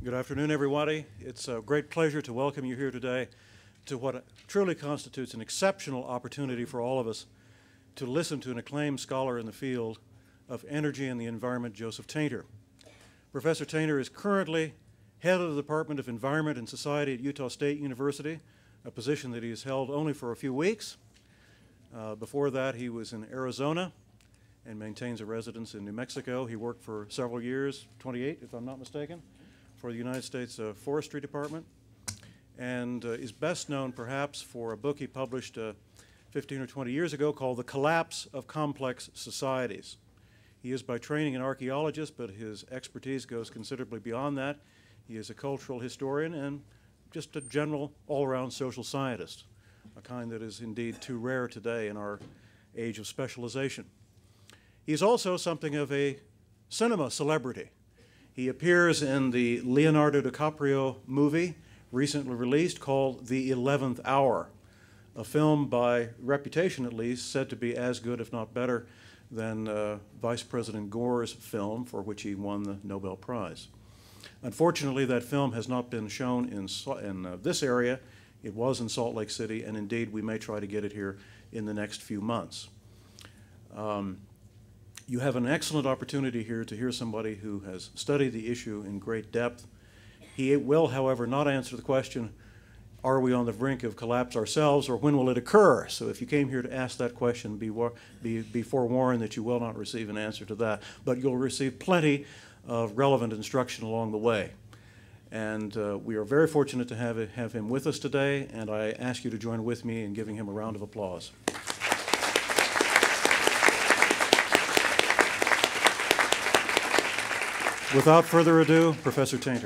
Good afternoon, everybody. It's a great pleasure to welcome you here today to what truly constitutes an exceptional opportunity for all of us to listen to an acclaimed scholar in the field of energy and the environment, Joseph Tainter. Professor Tainter is currently head of the Department of Environment and Society at Utah State University, a position that he has held only for a few weeks. Before that, he was in Arizona and maintains a residence in New Mexico. He worked for several years, 28 if I'm not mistaken, for the United States Forestry Department, and is best known perhaps for a book he published 15 or 20 years ago called The Collapse of Complex Societies. He is by training an archaeologist, but his expertise goes considerably beyond that. He is a cultural historian and just a general all-around social scientist, a kind that is indeed too rare today in our age of specialization. He's also something of a cinema celebrity. He appears in the Leonardo DiCaprio movie recently released called The 11th Hour, a film by reputation at least said to be as good, if not better, than Vice President Gore's film for which he won the Nobel Prize. Unfortunately, that film has not been shown in this area. It was in Salt Lake City, and indeed we may try to get it here in the next few months. You have an excellent opportunity here to hear somebody who has studied the issue in great depth. He will, however, not answer the question, are we on the brink of collapse ourselves, or when will it occur? So if you came here to ask that question, be forewarned that you will not receive an answer to that, but you'll receive plenty of relevant instruction along the way. And we are very fortunate to have him with us today, and I ask you to join with me in giving him a round of applause. Without further ado, Professor Tainter.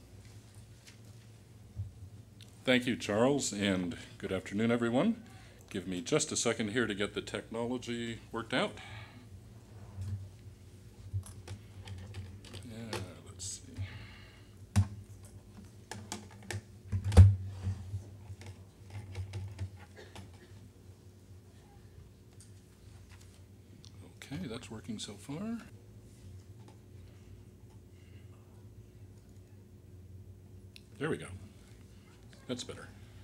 Thank you, Charles, and good afternoon, everyone. Give me just a second here to get the technology worked out. Let's see. Okay, that's working so far. There we go. That's better.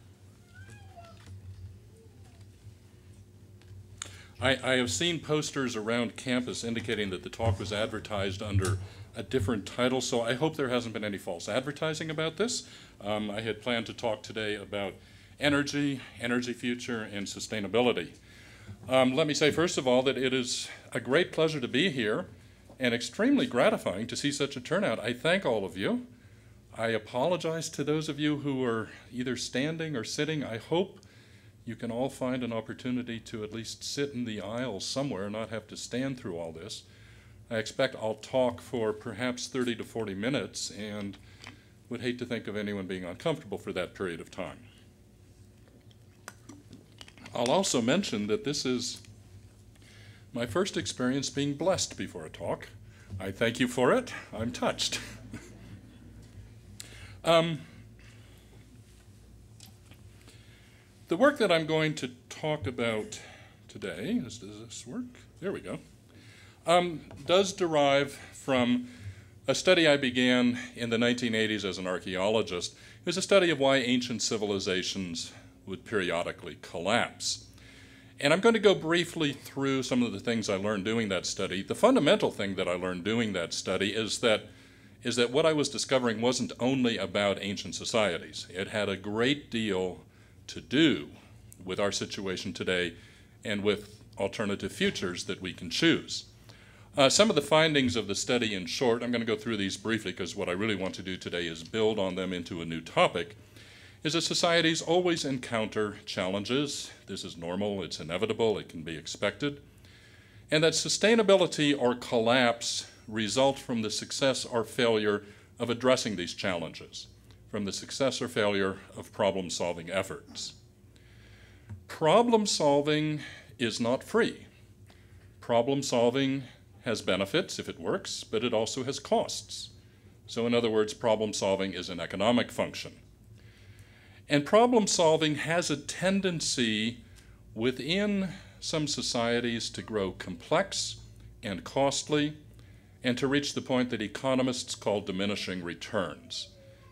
I have seen posters around campus indicating that the talk was advertised under a different title, so I hope there hasn't been any false advertising about this. I had planned to talk today about energy, energy future, and sustainability. Let me say, first of all, that it is a great pleasure to be here and extremely gratifying to see such a turnout. I thank all of you. I apologize to those of you who are either standing or sitting. I hope you can all find an opportunity to at least sit in the aisle somewhere and not have to stand through all this. I expect I'll talk for perhaps 30 to 40 minutes and would hate to think of anyone being uncomfortable for that period of time. I'll also mention that this is my first experience being blessed before a talk. I thank you for it. I'm touched. The work that I'm going to talk about today, does this work? There we go, does derive from a study I began in the 1980s as an archaeologist. It was a study of why ancient civilizations would periodically collapse. And I'm going to go briefly through some of the things I learned doing that study. The fundamental thing that I learned doing that study is that what I was discovering wasn't only about ancient societies. It had a great deal to do with our situation today and with alternative futures that we can choose. Some of the findings of the study in short, I'm going to go through these briefly because what I really want to do today is build on them into a new topic, is that societies always encounter challenges. This is normal, it's inevitable, it can be expected, and that sustainability or collapse result from the success or failure of addressing these challenges, from the success or failure of problem-solving efforts. Problem-solving is not free. Problem-solving has benefits if it works, but it also has costs. So in other words, problem-solving is an economic function. And problem-solving has a tendency within some societies to grow complex and costly, and to reach the point that economists call diminishing returns.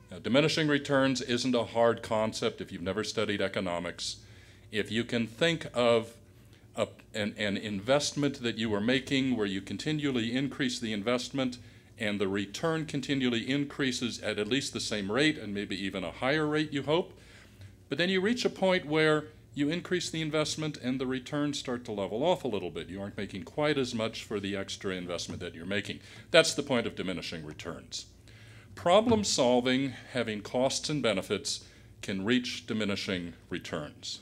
Now, diminishing returns isn't a hard concept if you've never studied economics. If you can think of an investment that you are making where you continually increase the investment and the return continually increases at least the same rate and maybe even a higher rate, you hope, but then you reach a point where you increase the investment and the returns start to level off a little bit. You aren't making quite as much for the extra investment that you're making. That's the point of diminishing returns. Problem solving, having costs and benefits, can reach diminishing returns.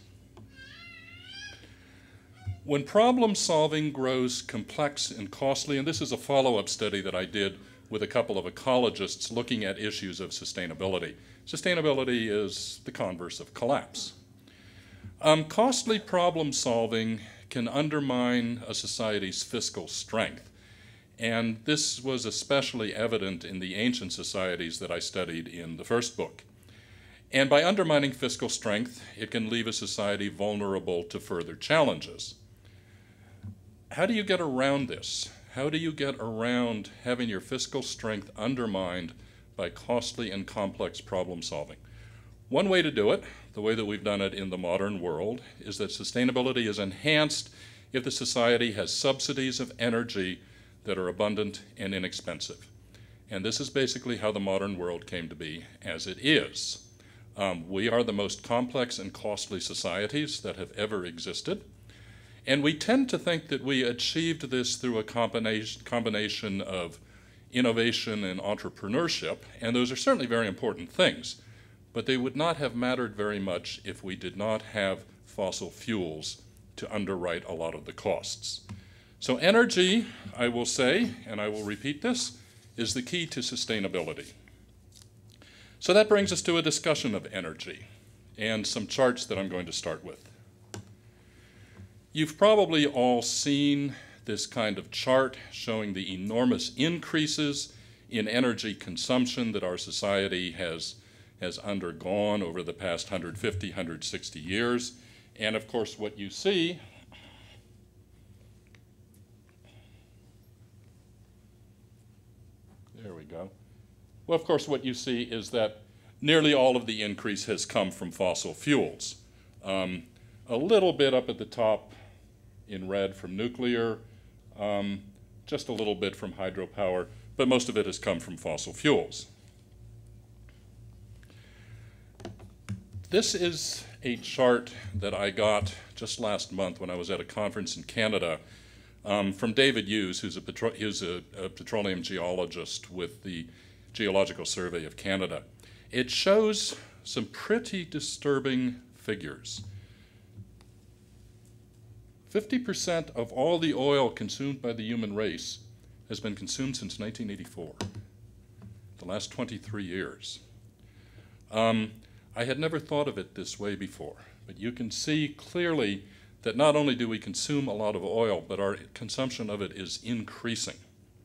When problem solving grows complex and costly, and this is a follow-up study that I did with a couple of ecologists looking at issues of sustainability. Sustainability is the converse of collapse. Costly problem solving can undermine a society's fiscal strength. And this was especially evident in the ancient societies that I studied in the first book. And by undermining fiscal strength, it can leave a society vulnerable to further challenges. How do you get around this? How do you get around having your fiscal strength undermined by costly and complex problem solving? One way to do it, the way that we've done it in the modern world, is that sustainability is enhanced if the society has subsidies of energy that are abundant and inexpensive. And this is basically how the modern world came to be as it is. We are the most complex and costly societies that have ever existed. And we tend to think that we achieved this through a combination of innovation and entrepreneurship, and those are certainly very important things, but they would not have mattered very much if we did not have fossil fuels to underwrite a lot of the costs. So energy, I will say, and I will repeat this, is the key to sustainability. So that brings us to a discussion of energy and some charts that I'm going to start with. You've probably all seen this kind of chart showing the enormous increases in energy consumption that our society has undergone over the past 150, 160 years. And of course, what you see there we go. Well, of course, what you see is that nearly all of the increase has come from fossil fuels. A little bit up at the top in red from nuclear, just a little bit from hydropower, but most of it has come from fossil fuels. This is a chart that I got just last month when I was at a conference in Canada from David Hughes, who's a petroleum geologist with the Geological Survey of Canada. It shows some pretty disturbing figures. 50% of all the oil consumed by the human race has been consumed since 1984, the last 23 years. I had never thought of it this way before, but you can see clearly that not only do we consume a lot of oil, but our consumption of it is increasing.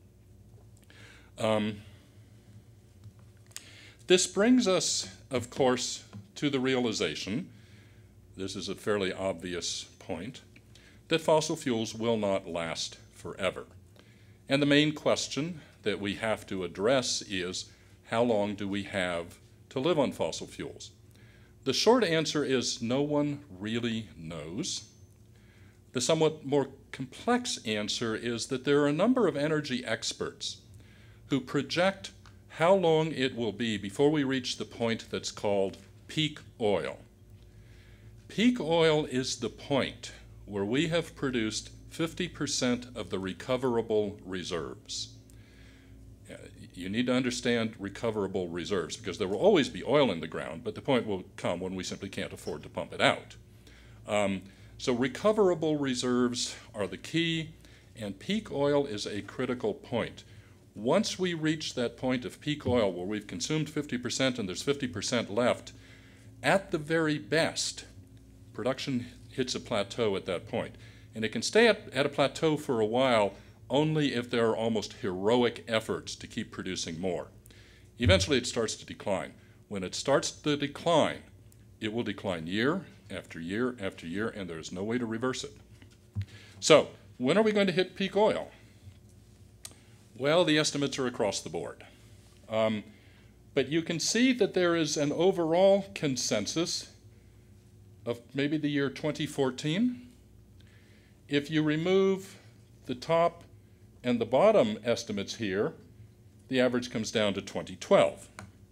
This brings us, of course, to the realization, this is a fairly obvious point, that fossil fuels will not last forever. And the main question that we have to address is, how long do we have to live on fossil fuels? The short answer is no one really knows. The somewhat more complex answer is that there are a number of energy experts who project how long it will be before we reach the point that's called peak oil. Peak oil is the point where we have produced 50% of the recoverable reserves. You need to understand recoverable reserves because there will always be oil in the ground, but the point will come when we simply can't afford to pump it out. So recoverable reserves are the key, and peak oil is a critical point. Once we reach that point of peak oil where we've consumed 50% and there's 50% left, at the very best, production hits a plateau at that point. And it can stay at a plateau for a while only if there are almost heroic efforts to keep producing more. Eventually it starts to decline. When it starts to decline, it will decline year after year after year, and there's no way to reverse it. So, when are we going to hit peak oil? Well, the estimates are across the board. But But you can see that there is an overall consensus of maybe the year 2014. If you remove the top and the bottom estimates here, the average comes down to 2012.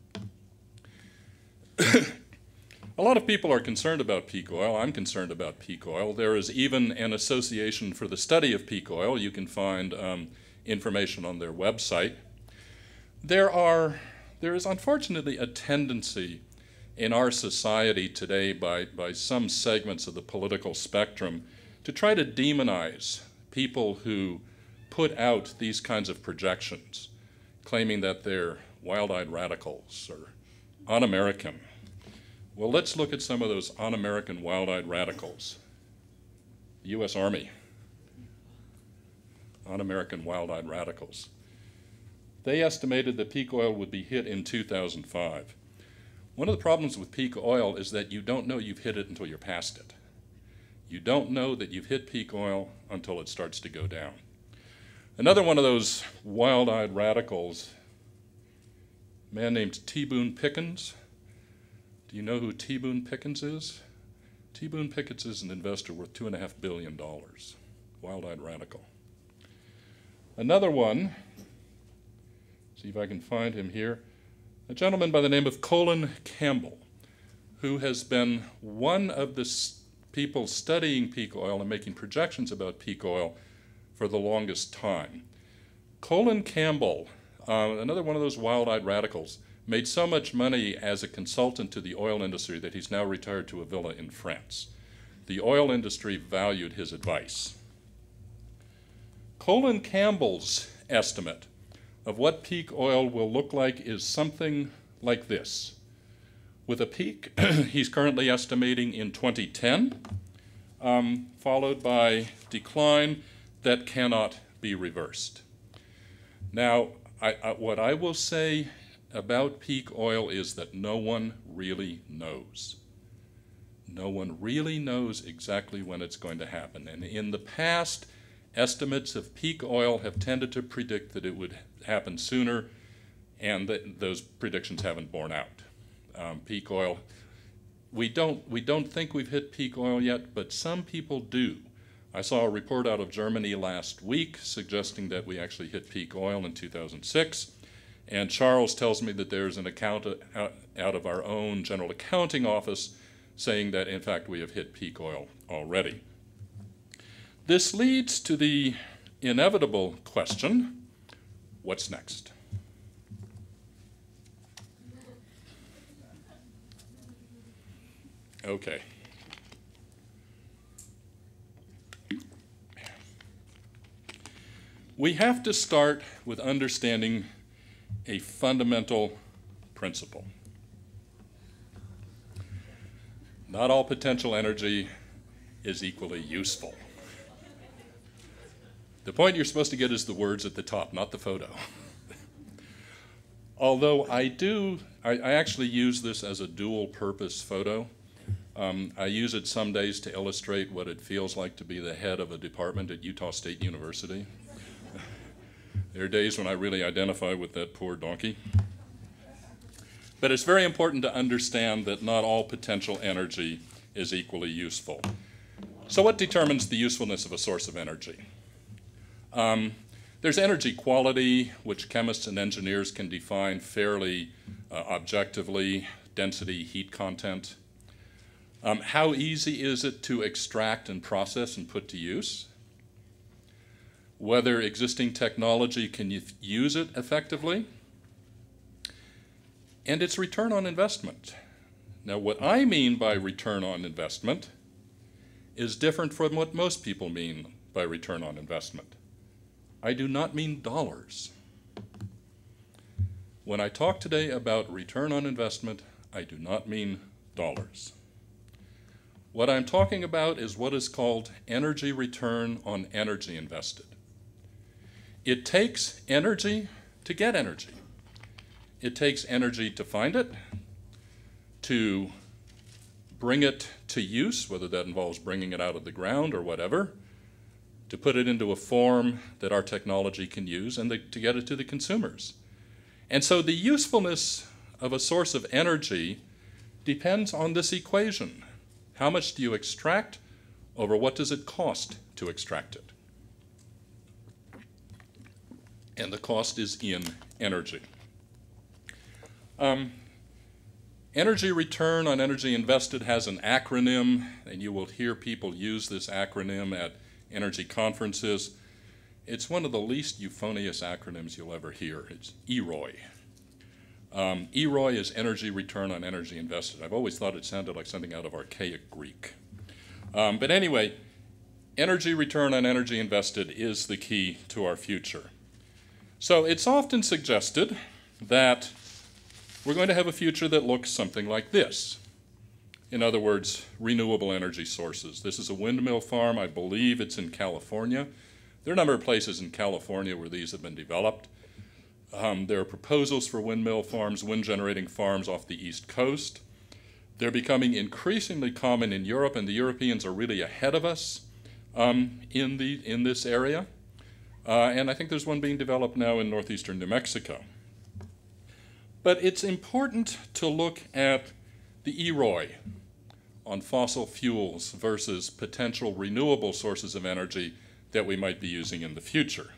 A lot of people are concerned about peak oil. I'm concerned about peak oil. There is even an association for the study of peak oil. You can find information on their website. There is unfortunately a tendency in our society today by some segments of the political spectrum to try to demonize people who put out these kinds of projections, claiming that they're wild-eyed radicals or un-American. Well, let's look at some of those un-American wild-eyed radicals. The U.S. Army, un-American wild-eyed radicals. They estimated that peak oil would be hit in 2005. One of the problems with peak oil is that you don't know you've hit it until you're past it. You don't know that you've hit peak oil until it starts to go down. Another one of those wild-eyed radicals, a man named T. Boone Pickens. Do you know who T. Boone Pickens is? T. Boone Pickens is an investor worth $2.5 billion. Wild-eyed radical. Another one, see if I can find him here, a gentleman by the name of Colin Campbell, who has been one of the people studying peak oil and making projections about peak oil for the longest time. Colin Campbell, another one of those wild-eyed radicals, made so much money as a consultant to the oil industry that he's now retired to a villa in France. The oil industry valued his advice. Colin Campbell's estimate of what peak oil will look like is something like this. With a peak, he's currently estimating in 2010, followed by decline that cannot be reversed. Now, what I will say about peak oil is that no one really knows. No one really knows exactly when it's going to happen. And in the past, estimates of peak oil have tended to predict that it would happen sooner, and those predictions haven't borne out. Peak oil, we don't think we've hit peak oil yet, but some people do. I saw a report out of Germany last week suggesting that we actually hit peak oil in 2006. And Charles tells me that there's an account out of our own General Accounting Office saying that, in fact, we have hit peak oil already. This leads to the inevitable question, what's next? Okay. We have to start with understanding a fundamental principle. Not all potential energy is equally useful. The point you're supposed to get is the words at the top, not the photo. Although I actually use this as a dual-purpose photo. I use it some days to illustrate what it feels like to be the head of a department at Utah State University. There are days when I really identify with that poor donkey. But it's very important to understand that not all potential energy is equally useful. So what determines the usefulness of a source of energy? There's energy quality, which chemists and engineers can define fairly objectively, density, heat content. How easy is it to extract and process and put to use? Whether existing technology can use it effectively, and its return on investment. Now, what I mean by return on investment is different from what most people mean by return on investment. I do not mean dollars. When I talk today about return on investment, I do not mean dollars. What I'm talking about is what is called energy return on energy invested. It takes energy to get energy. It takes energy to find it, to bring it to use, whether that involves bringing it out of the ground or whatever, to put it into a form that our technology can use, and to get it to the consumers. And so the usefulness of a source of energy depends on this equation. How much do you extract over what does it cost to extract it? And the cost is in energy. Energy return on energy invested has an acronym, and you will hear people use this acronym at energy conferences. It's one of the least euphonious acronyms you'll ever hear. It's EROI. EROI is energy return on energy invested. I've always thought it sounded like something out of archaic Greek. But anyway, energy return on energy invested is the key to our future. So it's often suggested that we're going to have a future that looks something like this. In other words, renewable energy sources. This is a windmill farm. I believe it's in California. There are a number of places in California where these have been developed. There are proposals for windmill farms, wind-generating farms off the East Coast. They're becoming increasingly common in Europe, and the Europeans are really ahead of us in this area. And I think there's one being developed now in northeastern New Mexico. But it's important to look at the EROI on fossil fuels versus potential renewable sources of energy that we might be using in the future.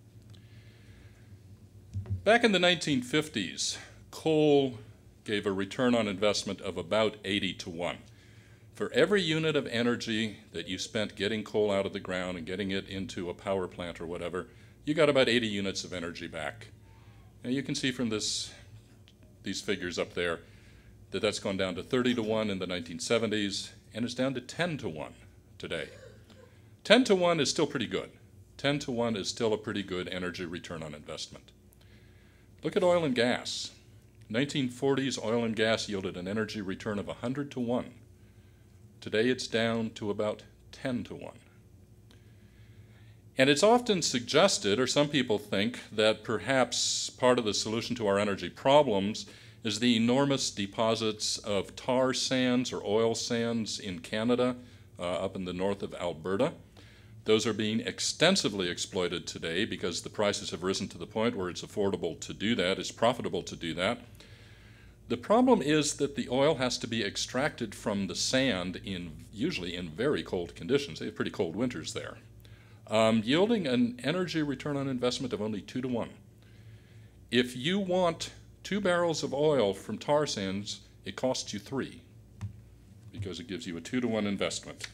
Back in the 1950s, coal gave a return on investment of about 80 to 1. For every unit of energy that you spent getting coal out of the ground and getting it into a power plant or whatever, you got about 80 units of energy back. Now you can see from these figures up there that that's gone down to 30 to 1 in the 1970s, and it's down to 10 to 1 today. 10 to 1 is still pretty good. 10 to 1 is still a pretty good energy return on investment. Look at oil and gas. 1940s oil and gas yielded an energy return of 100 to 1. Today it's down to about 10 to 1. And it's often suggested, or some people think, that perhaps part of the solution to our energy problems is the enormous deposits of tar sands or oil sands in Canada, up in the north of Alberta. Those are being extensively exploited today because the prices have risen to the point where it's affordable to do that, it's profitable to do that. The problem is that the oil has to be extracted from the sand usually in very cold conditions. They have pretty cold winters there. Yielding an energy return on investment of only 2 to 1. If you want 2 barrels of oil from tar sands, it costs you 3 because it gives you a 2 to 1 investment.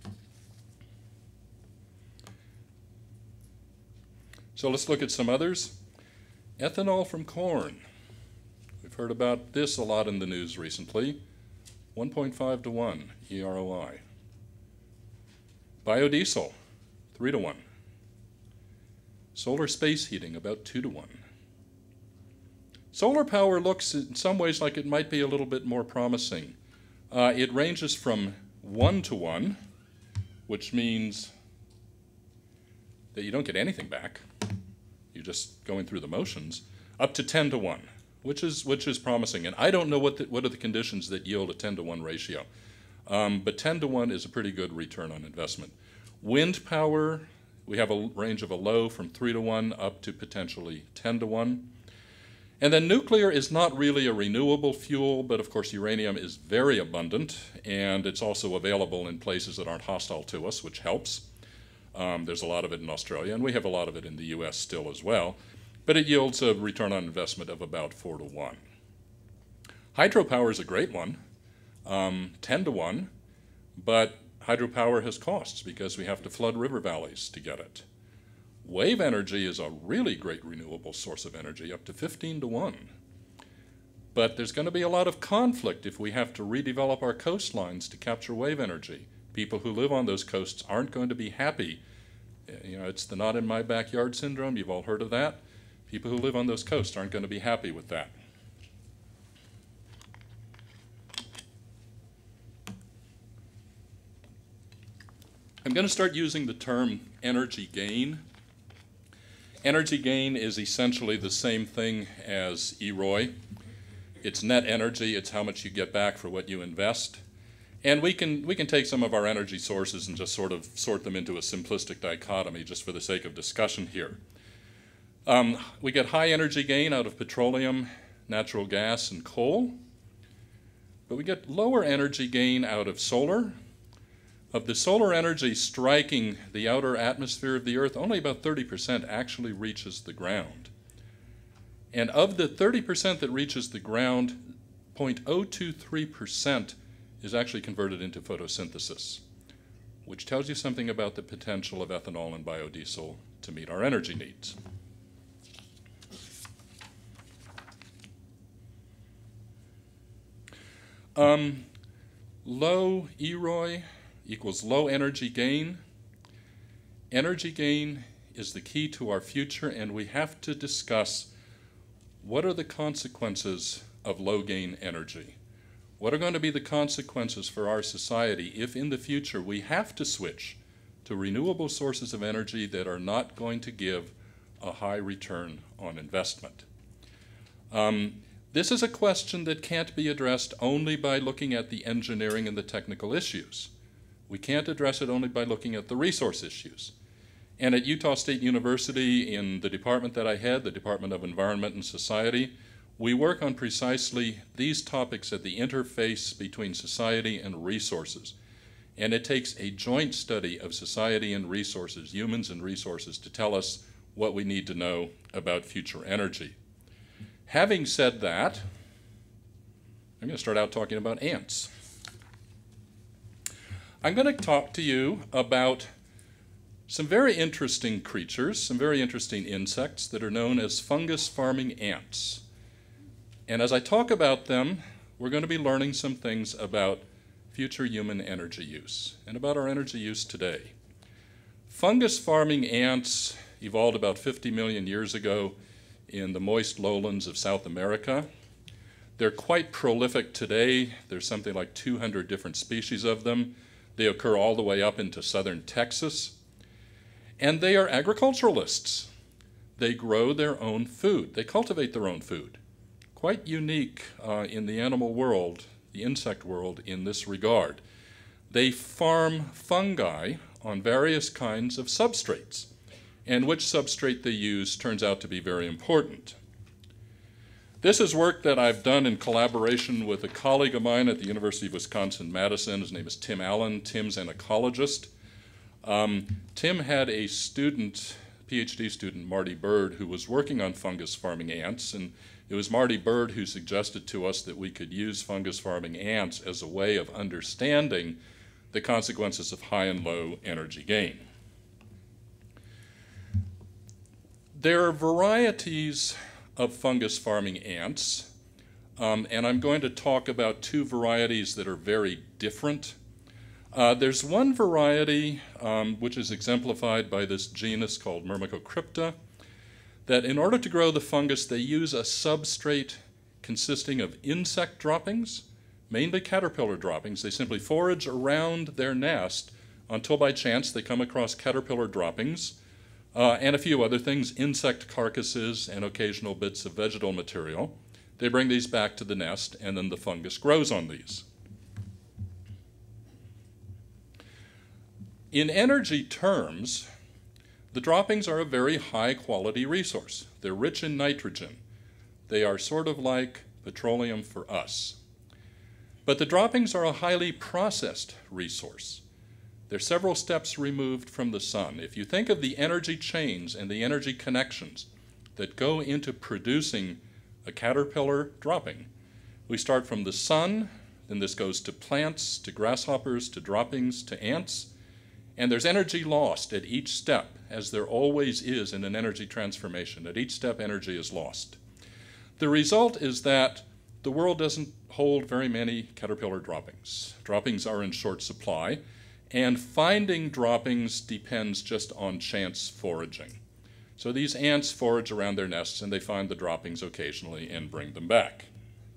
So let's look at some others. Ethanol from corn. We've heard about this a lot in the news recently. 1.5 to 1 EROI. Biodiesel. 3 to 1. Solar space heating, about 2 to 1. Solar power looks in some ways like it might be a little bit more promising. It ranges from 1 to 1, which means that you don't get anything back. You're just going through the motions, up to 10 to 1, which is promising. And I don't know what are the conditions that yield a 10 to 1 ratio. But 10 to 1 is a pretty good return on investment. Wind power, we have a range of a low from 3 to 1 up to potentially 10 to 1. And then nuclear is not really a renewable fuel, but of course uranium is very abundant, and it's also available in places that aren't hostile to us, which helps. There's a lot of it in Australia, and we have a lot of it in the US still as well. But it yields a return on investment of about 4 to 1. Hydropower is a great one, 10 to 1, but hydropower has costs because we have to flood river valleys to get it. Wave energy is a really great renewable source of energy, up to 15 to 1. But there's going to be a lot of conflict if we have to redevelop our coastlines to capture wave energy. People who live on those coasts aren't going to be happy. You know, it's the not in my backyard syndrome. You've all heard of that. People who live on those coasts aren't going to be happy with that. I'm going to start using the term energy gain. Energy gain is essentially the same thing as EROI. It's net energy, it's how much you get back for what you invest. And we can take some of our energy sources and just sort of sort them into a simplistic dichotomy just for the sake of discussion here. We get high energy gain out of petroleum, natural gas, and coal. But we get lower energy gain out of solar. Of the solar energy striking the outer atmosphere of the Earth, only about 30% actually reaches the ground. And of the 30% that reaches the ground, 0.023% is actually converted into photosynthesis, which tells you something about the potential of ethanol and biodiesel to meet our energy needs. Low EROI equals low energy gain. Energy gain is the key to our future, and we have to discuss what are the consequences of low gain energy. What are going to be the consequences for our society if in the future we have to switch to renewable sources of energy that are not going to give a high return on investment? This is a question that can't be addressed only by looking at the engineering and the technical issues. We can't address it only by looking at the resource issues. And at Utah State University, in the department that I head, the Department of Environment and Society, we work on precisely these topics at the interface between society and resources. And it takes a joint study of society and resources, humans and resources, to tell us what we need to know about future energy. Having said that, I'm going to start out talking about ants. I'm going to talk to you about some very interesting creatures, some very interesting insects that are known as fungus farming ants. And as I talk about them, we're going to be learning some things about future human energy use and about our energy use today. Fungus farming ants evolved about 50 million years ago in the moist lowlands of South America. They're quite prolific today. There's something like 200 different species of them. They occur all the way up into southern Texas. And they are agriculturalists. They grow their own food. They cultivate their own food. Quite unique in the animal world, the insect world, in this regard. They farm fungi on various kinds of substrates, and which substrate they use turns out to be very important. This is work that I've done in collaboration with a colleague of mine at the University of Wisconsin-Madison. His name is Tim Allen. Tim's an ecologist. Tim had a student, PhD student, Marty Bird, who was working on fungus farming ants, and it was Marty Bird who suggested to us that we could use fungus farming ants as a way of understanding the consequences of high and low energy gain. There are varieties of fungus farming ants, and I'm going to talk about two varieties that are very different. There's one variety which is exemplified by this genus called Myrmecocrypta, that in order to grow the fungus, they use a substrate consisting of insect droppings, mainly caterpillar droppings. They simply forage around their nest until by chance they come across caterpillar droppings and a few other things, insect carcasses and occasional bits of vegetal material. They bring these back to the nest, and then the fungus grows on these. In energy terms, the droppings are a very high-quality resource. They're rich in nitrogen. They are sort of like petroleum for us. But the droppings are a highly processed resource. They're several steps removed from the sun. If you think of the energy chains and the energy connections that go into producing a caterpillar dropping, we start from the sun, then this goes to plants, to grasshoppers, to droppings, to ants, and there's energy lost at each step, as there always is in an energy transformation. At each step, energy is lost. The result is that the world doesn't hold very many caterpillar droppings. Droppings are in short supply, and finding droppings depends just on chance foraging. So these ants forage around their nests, and they find the droppings occasionally and bring them back.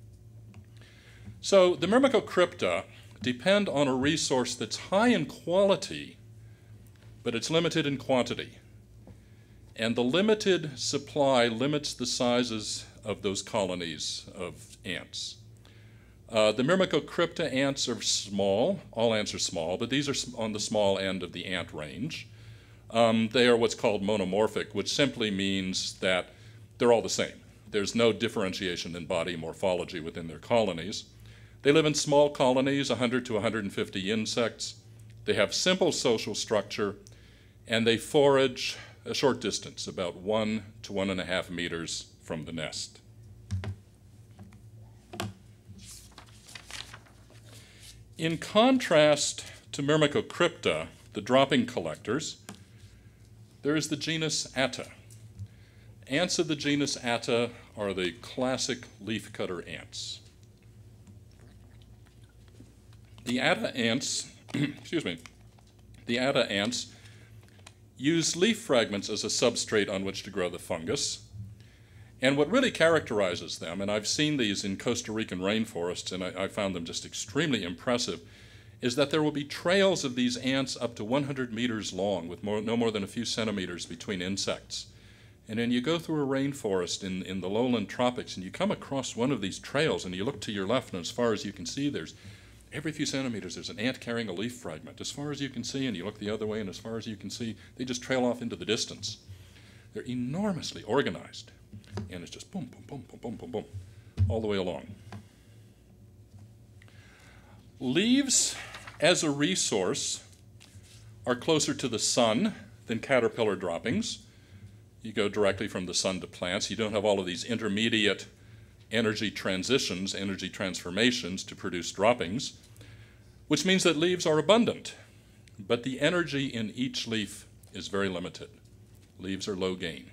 So the Myrmecocrypta depend on a resource that's high in quality, but it's limited in quantity. And the limited supply limits the sizes of those colonies of ants. The Myrmecocrypta ants are small. All ants are small, but these are on the small end of the ant range. They are what's called monomorphic, which simply means that they're all the same. There's no differentiation in body morphology within their colonies. They live in small colonies, 100 to 150 insects. They have simple social structure, and they forage a short distance, about 1 to 1.5 meters from the nest. In contrast to Myrmecocrypta, the dropping collectors, there is the genus Atta. Ants of the genus Atta are the classic leafcutter ants. The Atta ants, the Atta ants use leaf fragments as a substrate on which to grow the fungus. And what really characterizes them, and I've seen these in Costa Rican rainforests, and I found them just extremely impressive, is that there will be trails of these ants up to 100 meters long with no more than a few centimeters between insects. And then you go through a rainforest in the lowland tropics, and you come across one of these trails, and you look to your left, and as far as you can see, every few centimeters, there's an ant carrying a leaf fragment. As far as you can see, and you look the other way, and as far as you can see, they just trail off into the distance. They're enormously organized. And it's just boom, boom, boom, boom, boom, boom, boom, all the way along. Leaves, as a resource, are closer to the sun than caterpillar droppings. You go directly from the sun to plants. You don't have all of these intermediate energy transitions, energy transformations to produce droppings, which means that leaves are abundant, but the energy in each leaf is very limited. Leaves are low gain.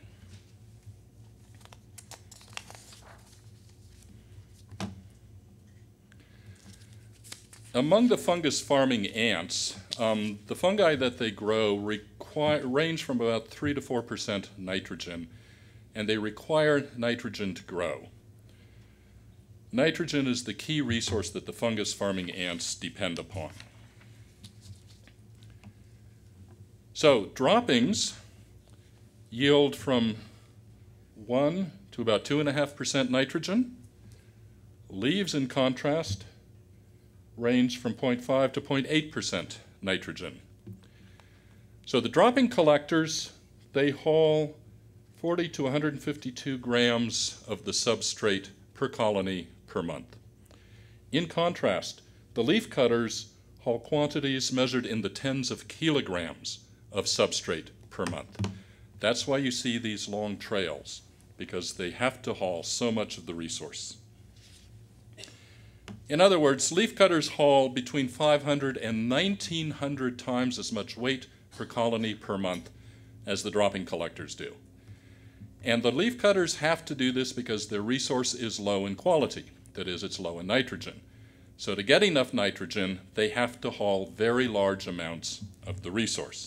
Among the fungus farming ants, the fungi that they grow range from about 3 to 4% nitrogen, and they require nitrogen to grow. Nitrogen is the key resource that the fungus farming ants depend upon. So droppings yield from 1 to about 2.5% nitrogen. Leaves, in contrast, range from 0.5 to 0.8% nitrogen. So the dropping collectors, they haul 40 to 152 grams of the substrate per colony per month. In contrast, the leaf cutters haul quantities measured in the tens of kilograms of substrate per month. That's why you see these long trails, because they have to haul so much of the resource. In other words, leaf cutters haul between 500 and 1,900 times as much weight per colony per month as the dropping collectors do. And the leaf cutters have to do this because their resource is low in quality. That is, it's low in nitrogen. So to get enough nitrogen, they have to haul very large amounts of the resource.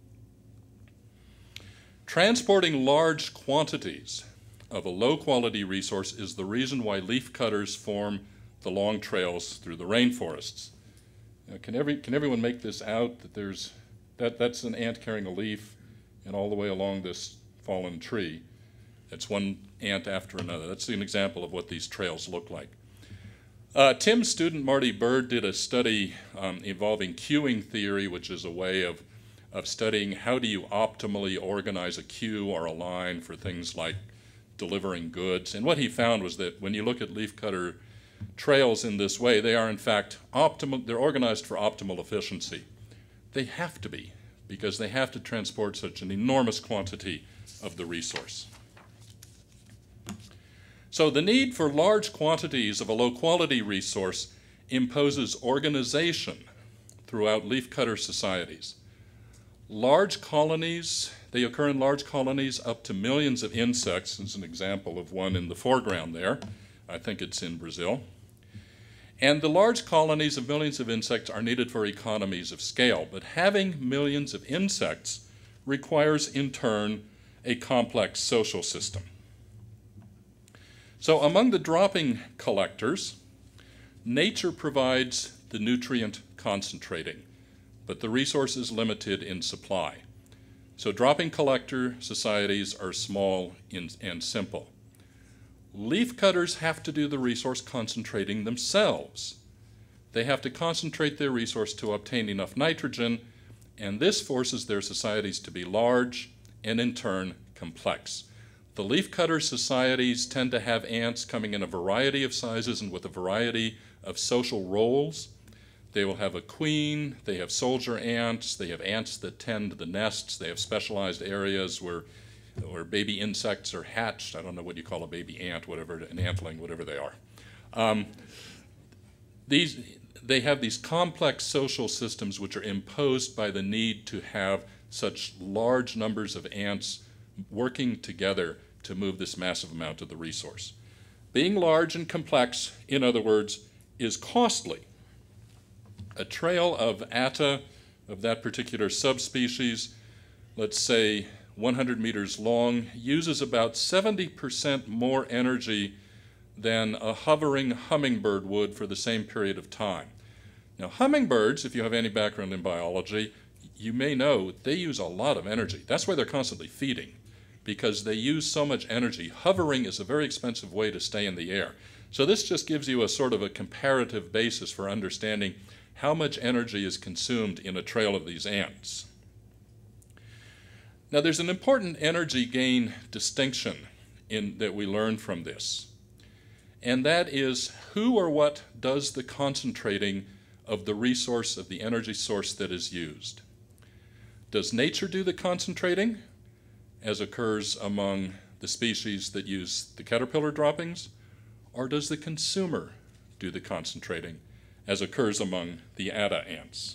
Transporting large quantities of a low-quality resource is the reason why leaf cutters form the long trails through the rainforests. Can everyone make this out? That's an ant carrying a leaf, and all the way along this fallen tree, it's one ant after another. That's an example of what these trails look like. Tim's student Marty Bird did a study involving queuing theory, which is a way of studying how do you optimally organize a queue or a line for things like delivering goods. And what he found was that when you look at leafcutter trails in this way, they are in fact optimal. They're organized for optimal efficiency. They have to be, because they have to transport such an enormous quantity of the resource. So the need for large quantities of a low-quality resource imposes organization throughout leafcutter societies. Large colonies, they occur in large colonies up to millions of insects. There's an example of one in the foreground there. I think it's in Brazil. And the large colonies of millions of insects are needed for economies of scale, but having millions of insects requires, in turn, a complex social system. So among the dropping collectors, nature provides the nutrient concentrating, but the resource is limited in supply. So dropping collector societies are small and simple. Leaf cutters have to do the resource concentrating themselves. They have to concentrate their resource to obtain enough nitrogen, and this forces their societies to be large and in turn complex. The leafcutter societies tend to have ants coming in a variety of sizes and with a variety of social roles. They will have a queen, they have soldier ants, they have ants that tend the nests, they have specialized areas where baby insects are hatched. I don't know what you call a baby ant, whatever, an antling, whatever they are. They have these complex social systems which are imposed by the need to have such large numbers of ants working together to move this massive amount of the resource. Being large and complex, in other words, is costly. A trail of atta of that particular subspecies, let's say 100 meters long, uses about 70% more energy than a hovering hummingbird would for the same period of time. Now, hummingbirds, if you have any background in biology, you may know they use a lot of energy. That's why they're constantly feeding, because they use so much energy. Hovering is a very expensive way to stay in the air. So this just gives you a sort of a comparative basis for understanding how much energy is consumed in a trail of these ants. Now, there's an important energy gain distinction that we learn from this, and that is who or what does the concentrating of the resource, of the energy source that is used. Does nature do the concentrating, as occurs among the species that use the caterpillar droppings, or does the consumer do the concentrating, as occurs among the atta ants?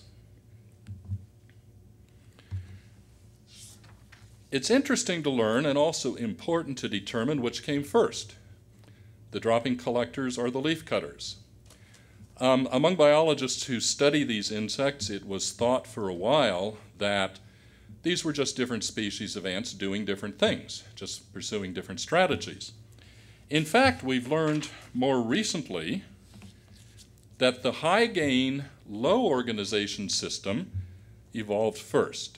It's interesting to learn and also important to determine which came first, the dropping collectors or the leaf cutters. Among biologists who study these insects, it was thought for a while that these were just different species of ants doing different things, just pursuing different strategies. In fact, we've learned more recently that the high-gain, low-organization system evolved first.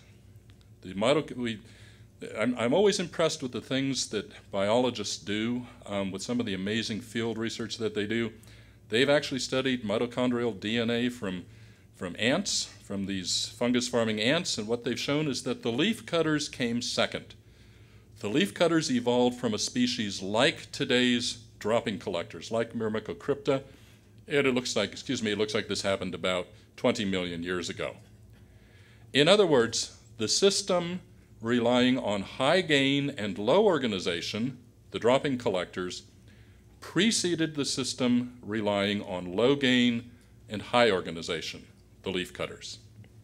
I'm always impressed with the things that biologists do, with some of the amazing field research that they do. They've actually studied mitochondrial DNA from ants, from these fungus-farming ants, and what they've shown is that the leaf cutters came second. The leaf cutters evolved from a species like today's dropping collectors, like Myrmecocrypta, and it looks like this happened about 20 million years ago. In other words, the system relying on high gain and low organization, the dropping collectors, preceded the system relying on low gain and high organization, the leaf cutters.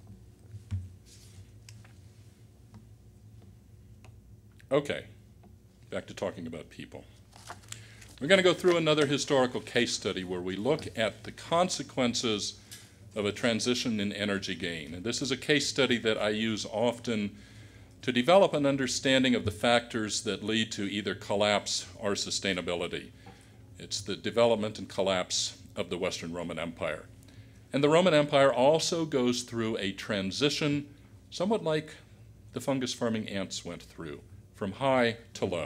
Okay, back to talking about people. We're going to go through another historical case study where we look at the consequences of a transition in energy gain. And this is a case study that I use often to develop an understanding of the factors that lead to either collapse or sustainability. It's the development and collapse of the Western Roman Empire. And the Roman Empire also goes through a transition, somewhat like the fungus-farming ants went through, from high to low.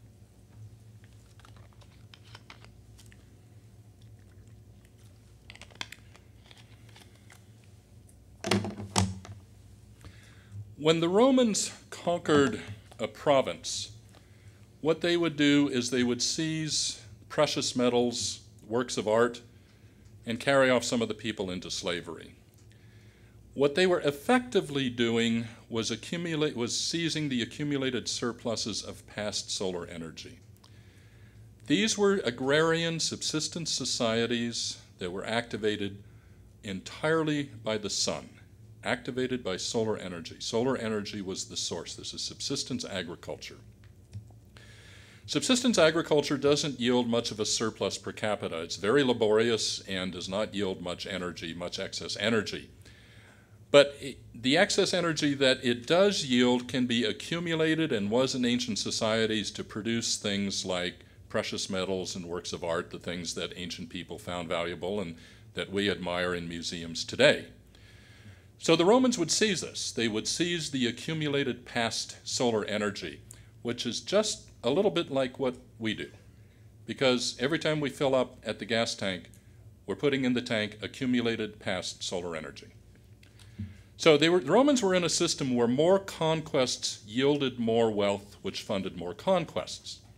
When the Romans conquered a province, what they would do is they would seize precious metals, works of art, and carry off some of the people into slavery. What they were effectively doing was seizing the accumulated surpluses of past solar energy. These were agrarian subsistence societies that were activated entirely by the sun, activated by solar energy. Solar energy was the source. This is subsistence agriculture. Subsistence agriculture doesn't yield much of a surplus per capita. It's very laborious and does not yield much energy, much excess energy. But the excess energy that it does yield can be accumulated and was in ancient societies to produce things like precious metals and works of art, the things that ancient people found valuable and that we admire in museums today. So the Romans would seize this. They would seize the accumulated past solar energy, which is just a little bit like what we do. Because every time we fill up at the gas tank, we're putting in the tank accumulated past solar energy. So the Romans were in a system where more conquests yielded more wealth, which funded more conquests.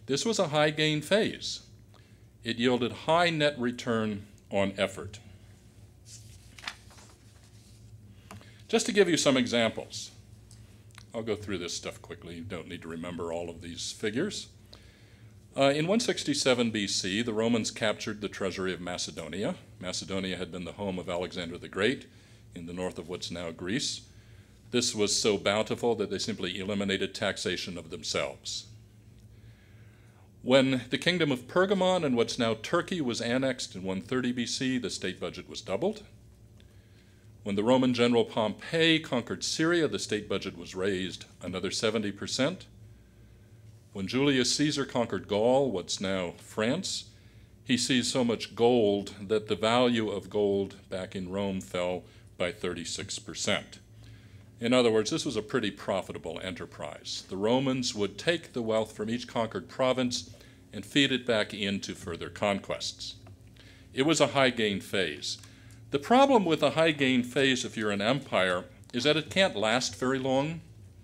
This was a high gain phase. It yielded high net return on effort. Just to give you some examples, I'll go through this stuff quickly. You don't need to remember all of these figures. In 167 BC, the Romans captured the treasury of Macedonia. Macedonia had been the home of Alexander the Great in the north of what's now Greece. This was so bountiful that they simply eliminated taxation of themselves. When the kingdom of Pergamon and what's now Turkey was annexed in 130 BC, the state budget was doubled. When the Roman general Pompey conquered Syria, the state budget was raised another 70%. When Julius Caesar conquered Gaul, what's now France, he seized so much gold that the value of gold back in Rome fell by 36%. In other words, this was a pretty profitable enterprise. The Romans would take the wealth from each conquered province and feed it back into further conquests. It was a high gain phase. The problem with a high gain phase, if you're an empire, is that it can't last very long.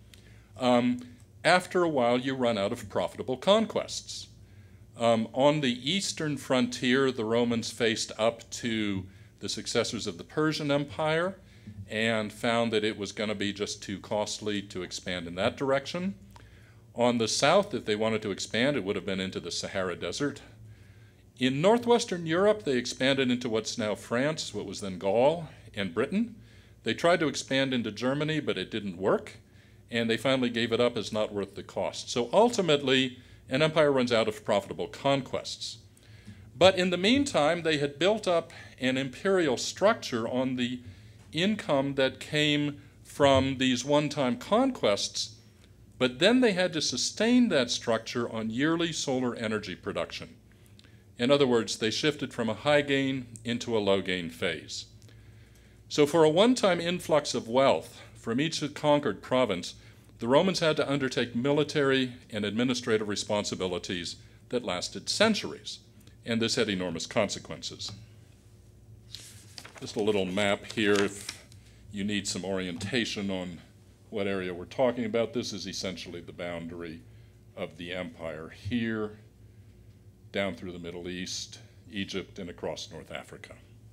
After a while, you run out of profitable conquests. On the eastern frontier, the Romans faced up to the successors of the Persian Empire and found that it was going to be just too costly to expand in that direction. On the south, if they wanted to expand, it would have been into the Sahara Desert. In northwestern Europe, they expanded into what's now France, what was then Gaul, and Britain. They tried to expand into Germany, but it didn't work, and they finally gave it up as not worth the cost. So ultimately, an empire runs out of profitable conquests. But in the meantime, they had built up an imperial structure on the income that came from these one-time conquests, but then they had to sustain that structure on yearly solar energy production. In other words, they shifted from a high gain into a low gain phase. So for a one-time influx of wealth from each conquered province, the Romans had to undertake military and administrative responsibilities that lasted centuries, and this had enormous consequences. Just a little map here if you need some orientation on what area we're talking about. This is essentially the boundary of the empire here, down through the Middle East, Egypt, and across North Africa.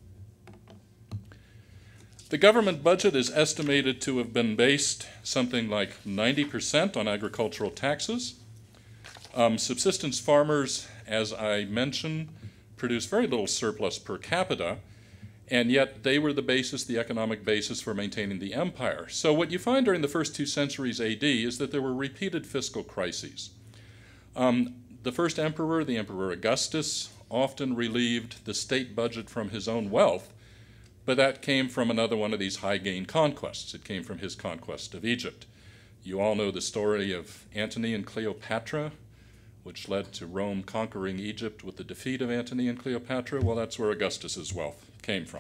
The government budget is estimated to have been based something like 90% on agricultural taxes. Subsistence farmers, as I mentioned, produced very little surplus per capita, and yet they were the basis, the economic basis for maintaining the empire. So what you find during the first 2 centuries AD is that there were repeated fiscal crises. The first emperor, the Emperor Augustus, often relieved the state budget from his own wealth, but that came from another one of these high-gain conquests. It came from his conquest of Egypt. You all know the story of Antony and Cleopatra, which led to Rome conquering Egypt with the defeat of Antony and Cleopatra. Well, that's where Augustus's wealth came from.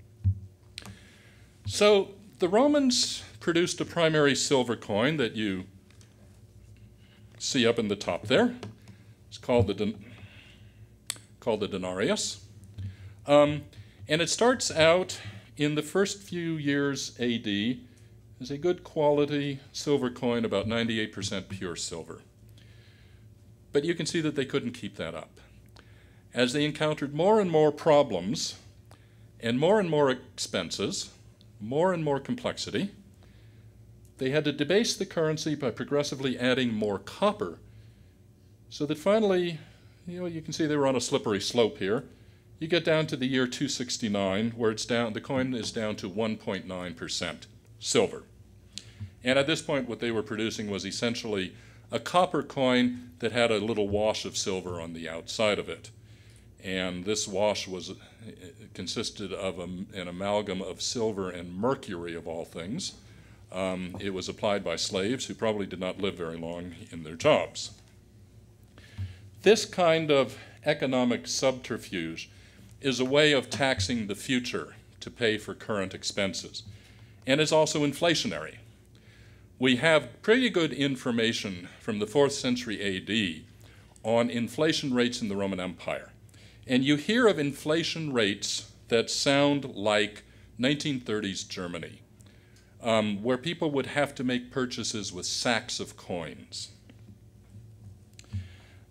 So the Romans produced a primary silver coin that you see up in the top there. It's called the denarius. And it starts out in the first few years AD as a good quality silver coin, about 98% pure silver. But you can see that they couldn't keep that up. As they encountered more and more problems and more expenses, more and more complexity, they had to debase the currency by progressively adding more copper, so that finally, you can see they were on a slippery slope here. You get down to the year 269, where the coin is down to 1.9% silver. And at this point, what they were producing was essentially a copper coin that had a little wash of silver on the outside of it. And this wash consisted of an amalgam of silver and mercury, of all things. It was applied by slaves who probably did not live very long in their jobs. This kind of economic subterfuge is a way of taxing the future to pay for current expenses, and is also inflationary. We have pretty good information from the 4th century AD on inflation rates in the Roman Empire. And you hear of inflation rates that sound like 1930s Germany, where people would have to make purchases with sacks of coins.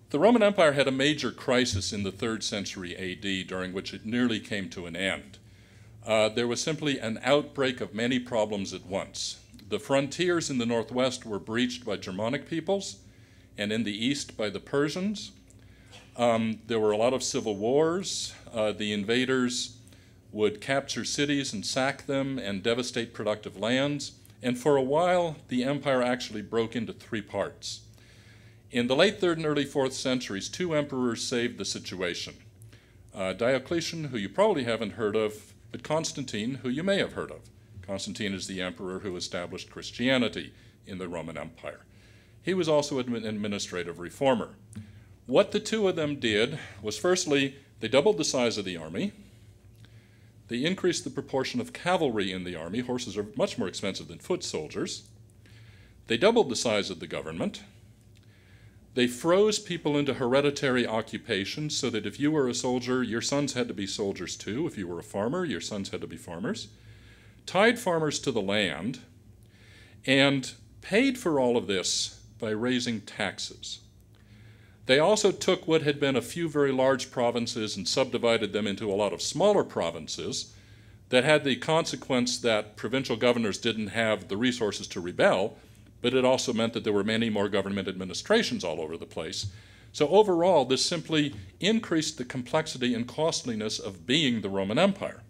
The Roman Empire had a major crisis in the 3rd century AD, during which it nearly came to an end. There was simply an outbreak of many problems at once. The frontiers in the northwest were breached by Germanic peoples, and in the east by the Persians. There were a lot of civil wars. The invaders would capture cities and sack them and devastate productive lands. And for a while, the empire actually broke into 3 parts. In the late 3rd and early 4th centuries, 2 emperors saved the situation. Diocletian, who you probably haven't heard of, but Constantine, who you may have heard of. Constantine is the emperor who established Christianity in the Roman Empire. He was also an administrative reformer. What the 2 of them did was, firstly, they doubled the size of the army. They increased the proportion of cavalry in the army. Horses are much more expensive than foot soldiers. They doubled the size of the government. They froze people into hereditary occupations so that if you were a soldier, your sons had to be soldiers too. If you were a farmer, your sons had to be farmers. Tied farmers to the land, and paid for all of this by raising taxes. They also took what had been a few very large provinces and subdivided them into a lot of smaller provinces that had the consequence that provincial governors didn't have the resources to rebel, but it also meant that there were many more government administrations all over the place. So overall, this simply increased the complexity and costliness of being the Roman Empire.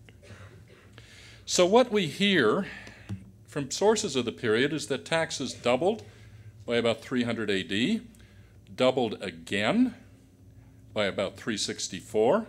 So what we hear from sources of the period is that taxes doubled by about 300 AD, doubled again by about 364.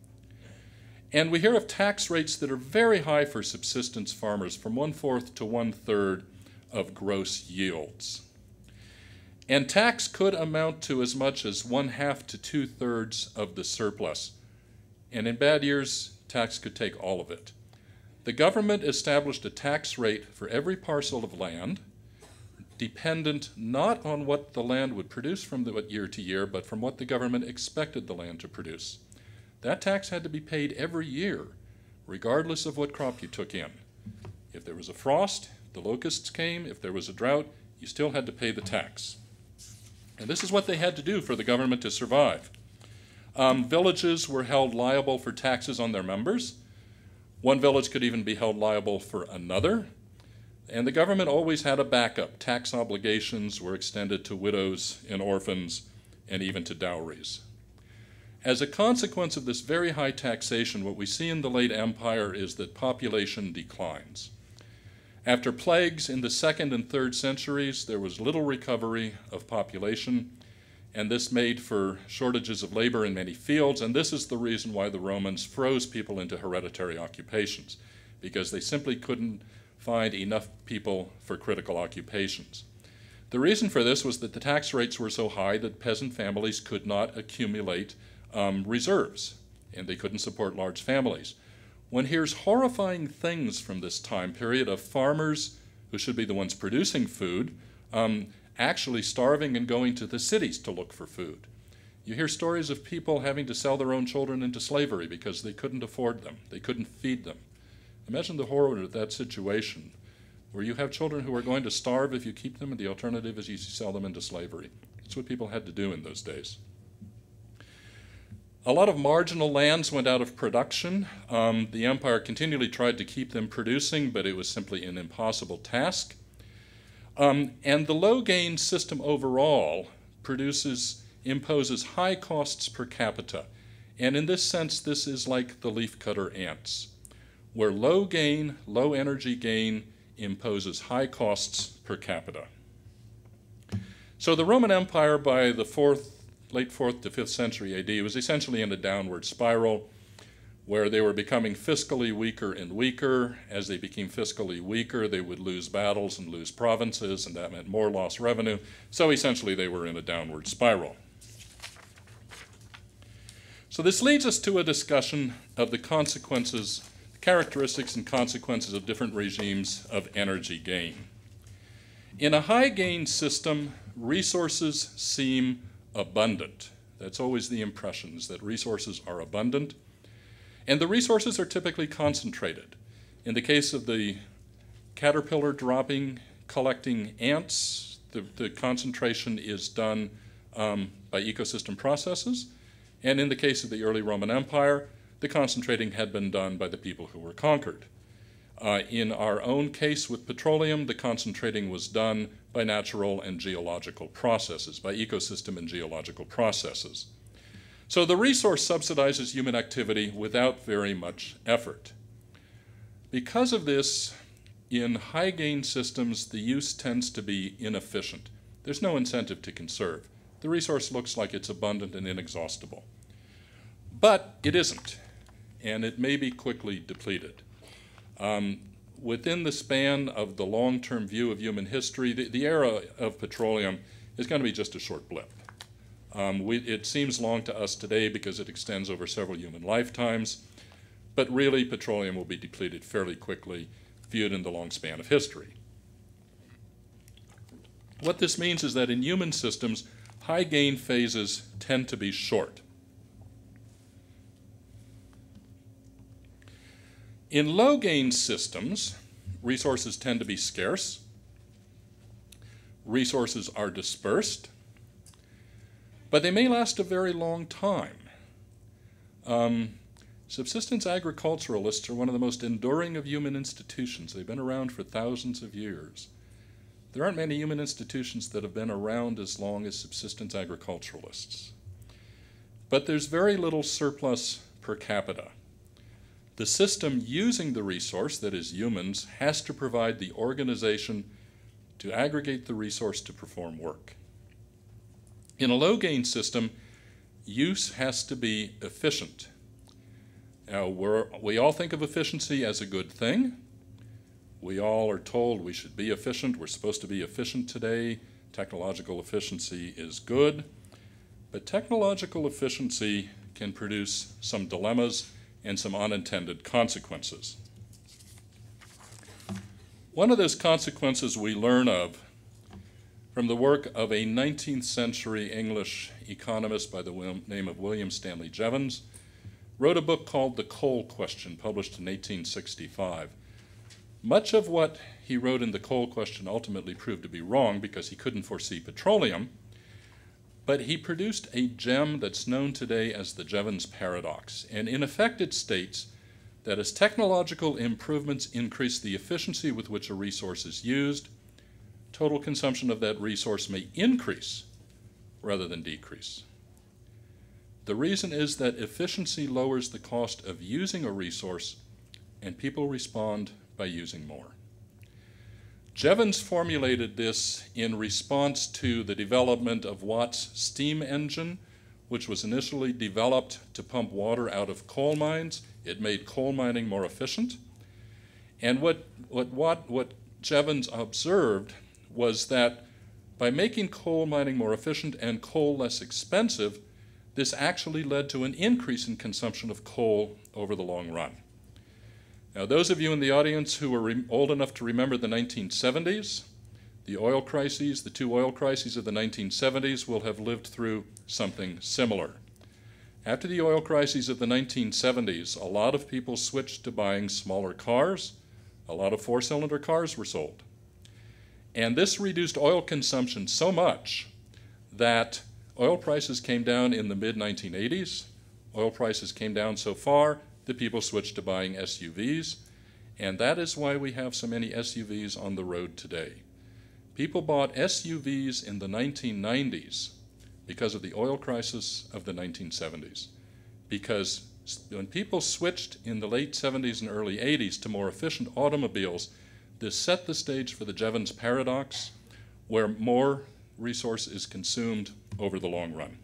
And we hear of tax rates that are very high for subsistence farmers, from 1/4 to 1/3 of gross yields. And tax could amount to as much as 1/2 to 2/3 of the surplus. And in bad years, tax could take all of it. The government established a tax rate for every parcel of land, dependent not on what the land would produce from year to year, but from what the government expected the land to produce. That tax had to be paid every year, regardless of what crop you took in. If there was a frost, the locusts came. If there was a drought, you still had to pay the tax. And this is what they had to do for the government to survive. Villages were held liable for taxes on their members. One village could even be held liable for another. And the government always had a backup. Tax obligations were extended to widows and orphans and even to dowries. As a consequence of this very high taxation, what we see in the late empire is that population declines. After plagues in the 2nd and 3rd centuries, there was little recovery of population, and this made for shortages of labor in many fields, and this is the reason why the Romans froze people into hereditary occupations, because they simply couldn't find enough people for critical occupations. The reason for this was that the tax rates were so high that peasant families could not accumulate reserves, and they couldn't support large families. One hears horrifying things from this time period of farmers, who should be the ones producing food, actually starving and going to the cities to look for food. You hear stories of people having to sell their own children into slavery because they couldn't afford them, they couldn't feed them. Imagine the horror of that situation, where you have children who are going to starve if you keep them, and the alternative is you sell them into slavery. That's what people had to do in those days. A lot of marginal lands went out of production. The empire continually tried to keep them producing, but it was simply an impossible task. And the low-gain system overall imposes high costs per capita. And in this sense, this is like the leafcutter ants, where low gain, low energy gain imposes high costs per capita. So the Roman Empire, by the late 4th to 5th century AD, was essentially in a downward spiral, where they were becoming fiscally weaker and weaker. As they became fiscally weaker, they would lose battles and lose provinces, and that meant more lost revenue. So essentially they were in a downward spiral. So this leads us to a discussion of the characteristics and consequences of different regimes of energy gain. In a high gain system, resources seem abundant. That's always the impression, is that resources are abundant. And the resources are typically concentrated. In the case of the caterpillar collecting ants, the concentration is done by ecosystem processes, and in the case of the early Roman Empire, the concentrating had been done by the people who were conquered. In our own case with petroleum, the concentrating was done by natural and geological processes, by ecosystem and geological processes. So the resource subsidizes human activity without very much effort. Because of this, in high-gain systems, the use tends to be inefficient. There's no incentive to conserve. The resource looks like it's abundant and inexhaustible. But it isn't, and it may be quickly depleted. Within the span of the long-term view of human history, the era of petroleum is going to be just a short blip. It seems long to us today because it extends over several human lifetimes, but really petroleum will be depleted fairly quickly, viewed in the long span of history. What this means is that in human systems, high-gain phases tend to be short. In low-gain systems, resources tend to be scarce, resources are dispersed, but they may last a very long time. Subsistence agriculturalists are one of the most enduring of human institutions. They've been around for thousands of years. There aren't many human institutions that have been around as long as subsistence agriculturalists. But there's very little surplus per capita. The system using the resource, that is humans, has to provide the organization to aggregate the resource to perform work. In a low-gain system, use has to be efficient. Now, we all think of efficiency as a good thing. We all are told we should be efficient. We're supposed to be efficient today. Technological efficiency is good. But technological efficiency can produce some dilemmas and some unintended consequences. One of those consequences we learn of from the work of a 19th century English economist by the name of William Stanley Jevons, wrote a book called The Coal Question, published in 1865. Much of what he wrote in The Coal Question ultimately proved to be wrong because he couldn't foresee petroleum, but he produced a gem that's known today as the Jevons paradox. And in effect, it states that as technological improvements increase the efficiency with which a resource is used, total consumption of that resource may increase rather than decrease. The reason is that efficiency lowers the cost of using a resource, and people respond by using more. Jevons formulated this in response to the development of Watt's steam engine, which was initially developed to pump water out of coal mines. It made coal mining more efficient. And what Jevons observed was that by making coal mining more efficient and coal less expensive, this actually led to an increase in consumption of coal over the long run. Now, those of you in the audience who are old enough to remember the 1970s, the oil crises, the two oil crises of the 1970s, will have lived through something similar. After the oil crises of the 1970s, a lot of people switched to buying smaller cars. A lot of four-cylinder cars were sold. And this reduced oil consumption so much that oil prices came down in the mid-1980s. Oil prices came down so far that people switched to buying SUVs, and that is why we have so many SUVs on the road today. People bought SUVs in the 1990s because of the oil crisis of the 1970s. Because when people switched in the late 70s and early 80s to more efficient automobiles, this set the stage for the Jevons paradox, where more resource is consumed over the long run.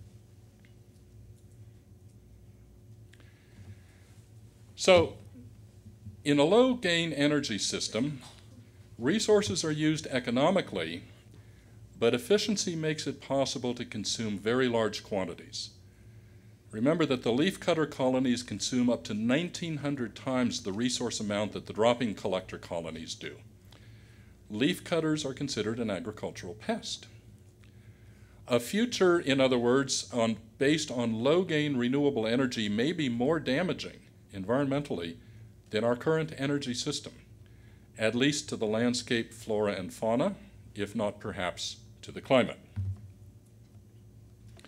So, in a low-gain energy system, resources are used economically, but efficiency makes it possible to consume very large quantities. Remember that the leafcutter colonies consume up to 1,900 times the resource amount that the dropping collector colonies do. Leafcutters are considered an agricultural pest. A future, in other words, based on low-gain renewable energy may be more damaging environmentally than our current energy system, at least to the landscape, flora, and fauna, if not perhaps to the climate.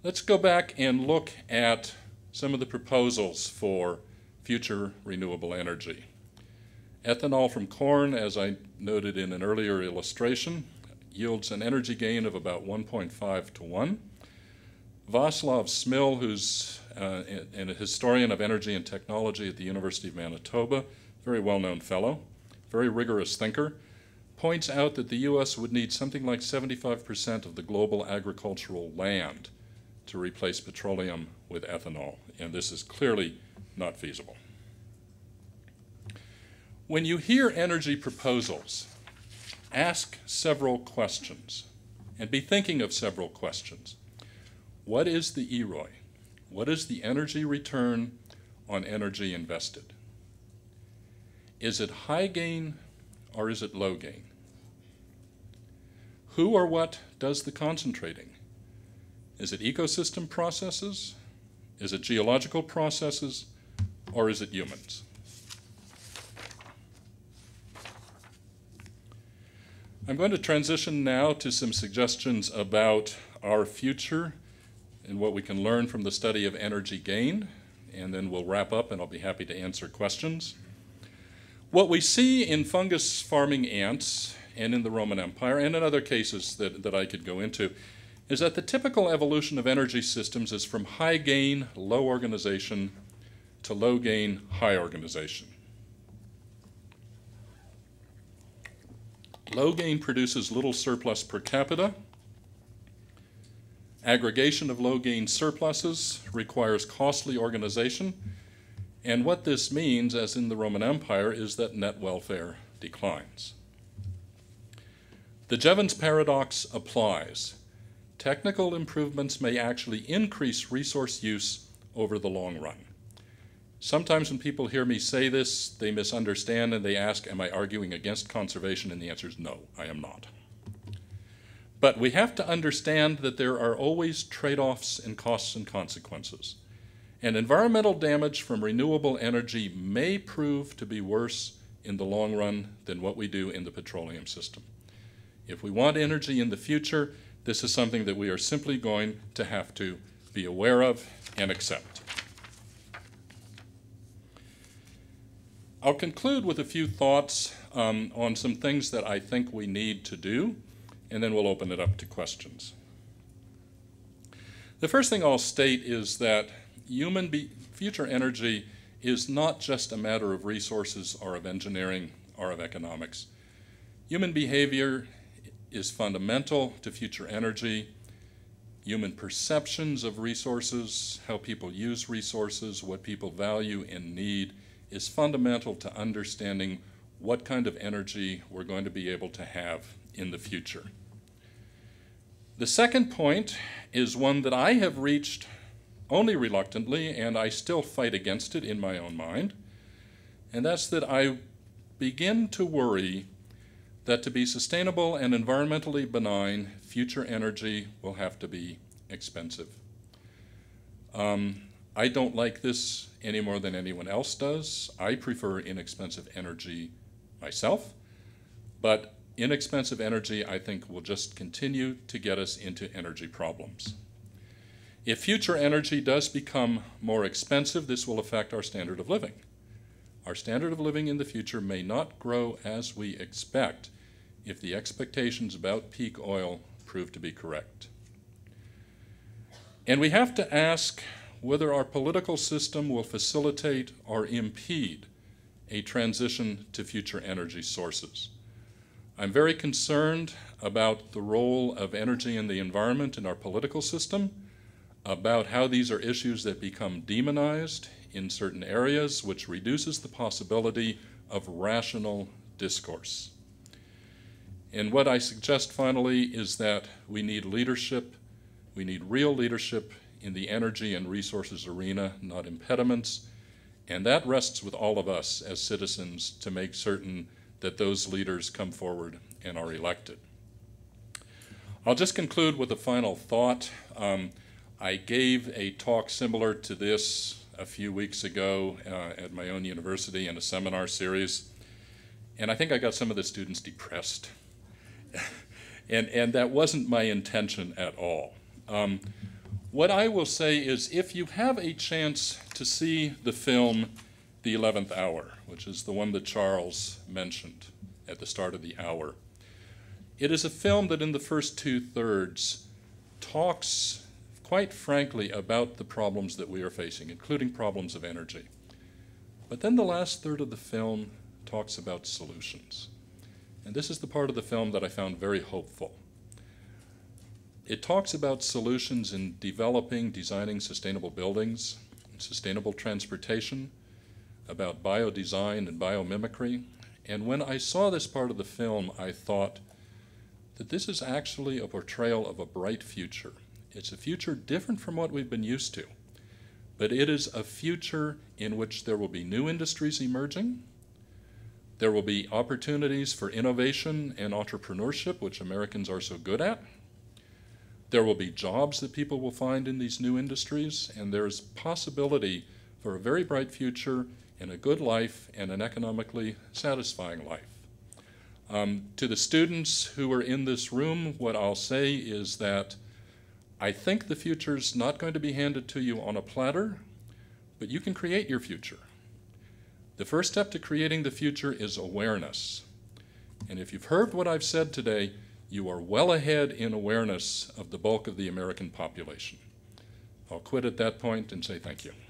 let's go back and look at some of the proposals for future renewable energy. Ethanol from corn, as I noted in an earlier illustration, yields an energy gain of about 1.5 to 1. Václav Smil, who's a historian of energy and technology at the University of Manitoba, very well-known fellow, very rigorous thinker, points out that the U.S. would need something like 75% of the global agricultural land to replace petroleum with ethanol, and this is clearly not feasible. When you hear energy proposals, ask several questions and be thinking of several questions. What is the EROI? What is the energy return on energy invested? Is it high gain or is it low gain? Who or what does the concentrating? Is it ecosystem processes? Is it geological processes? Or is it humans? I'm going to transition now to some suggestions about our future and what we can learn from the study of energy gain, and then we'll wrap up and I'll be happy to answer questions. What we see in fungus farming ants and in the Roman Empire and in other cases that I could go into is that the typical evolution of energy systems is from high gain, low organization to low gain, high organization. Low gain produces little surplus per capita. Aggregation of low gain surpluses requires costly organization. And what this means, as in the Roman Empire, is that net welfare declines. The Jevons paradox applies. Technical improvements may actually increase resource use over the long run. Sometimes when people hear me say this, they misunderstand and they ask, am I arguing against conservation? And the answer is no, I am not. But we have to understand that there are always trade-offs in costs and consequences. And environmental damage from renewable energy may prove to be worse in the long run than what we do in the petroleum system. If we want energy in the future, this is something that we are simply going to have to be aware of and accept. I'll conclude with a few thoughts on some things that I think we need to do, and then we'll open it up to questions. The first thing I'll state is that future energy is not just a matter of resources or of engineering or of economics. Human behavior is fundamental to future energy. Human perceptions of resources, how people use resources, what people value and need, is fundamental to understanding what kind of energy we're going to be able to have in the future. The second point is one that I have reached only reluctantly, and I still fight against it in my own mind, and that's that I begin to worry that to be sustainable and environmentally benign, future energy will have to be expensive. I don't like this any more than anyone else does. I prefer inexpensive energy myself, but inexpensive energy, I think, will just continue to get us into energy problems. If future energy does become more expensive, this will affect our standard of living. Our standard of living in the future may not grow as we expect if the expectations about peak oil prove to be correct. And we have to ask whether our political system will facilitate or impede a transition to future energy sources. I'm very concerned about the role of energy and the environment in our political system, about how these are issues that become demonized in certain areas, which reduces the possibility of rational discourse. And what I suggest finally is that we need leadership. We need real leadership in the energy and resources arena, not impediments. And that rests with all of us as citizens to make certain that those leaders come forward and are elected. I'll just conclude with a final thought. I gave a talk similar to this a few weeks ago at my own university in a seminar series, and I think I got some of the students depressed. and that wasn't my intention at all. What I will say is, if you have a chance to see the film The 11th Hour, which is the one that Charles mentioned at the start of the hour, it is a film that in the first two-thirds talks quite frankly about the problems that we are facing, including problems of energy. But then the last third of the film talks about solutions. And this is the part of the film that I found very hopeful. It talks about solutions in developing, designing sustainable buildings, sustainable transportation, about biodesign and biomimicry. And when I saw this part of the film, I thought that this is actually a portrayal of a bright future. It's a future different from what we've been used to, but it is a future in which there will be new industries emerging. There will be opportunities for innovation and entrepreneurship, which Americans are so good at. There will be jobs that people will find in these new industries, and there's possibility for a very bright future and a good life and an economically satisfying life. To the students who are in this room, what I'll say is that I think the future's not going to be handed to you on a platter, but you can create your future. The first step to creating the future is awareness. And if you've heard what I've said today, you are well ahead in awareness of the bulk of the American population. I'll quit at that point and say thank you.